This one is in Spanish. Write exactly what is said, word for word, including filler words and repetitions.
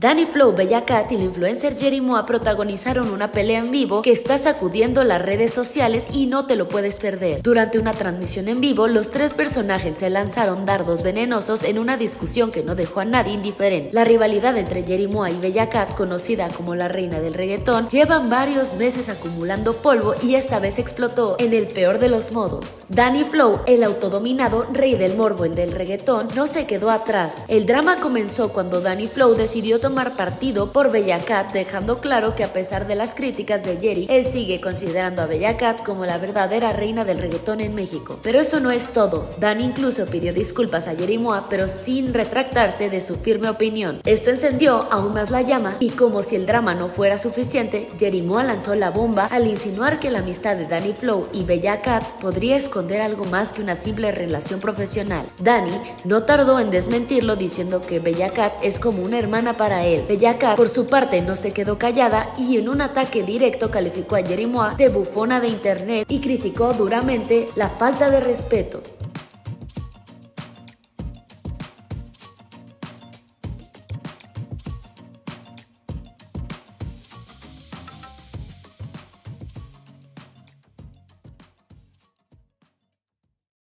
Dani Flow, Bella Cat y la influencer Yeri Moa protagonizaron una pelea en vivo que está sacudiendo las redes sociales y no te lo puedes perder. Durante una transmisión en vivo, los tres personajes se lanzaron dardos venenosos en una discusión que no dejó a nadie indiferente. La rivalidad entre Yeri Moa y Bella Cat, conocida como la reina del reggaetón, llevan varios meses acumulando polvo y esta vez explotó en el peor de los modos. Dani Flow, el autodominado rey del morbo del reggaetón, no se quedó atrás. El drama comenzó cuando Dani Flow decidió tomar partido por Bella Cat, dejando claro que a pesar de las críticas de Yeri, él sigue considerando a Bella Cat como la verdadera reina del reggaetón en México. Pero eso no es todo. Dani incluso pidió disculpas a Yeri Moa, pero sin retractarse de su firme opinión. Esto encendió aún más la llama y como si el drama no fuera suficiente, Yeri Moa lanzó la bomba al insinuar que la amistad de Dani Flow y Bella Cat podría esconder algo más que una simple relación profesional. Dani no tardó en desmentirlo diciendo que Bella Cat es como una hermana para él. Bella Cat, por su parte, no se quedó callada y en un ataque directo calificó a Yeri Moa de bufona de internet y criticó duramente la falta de respeto.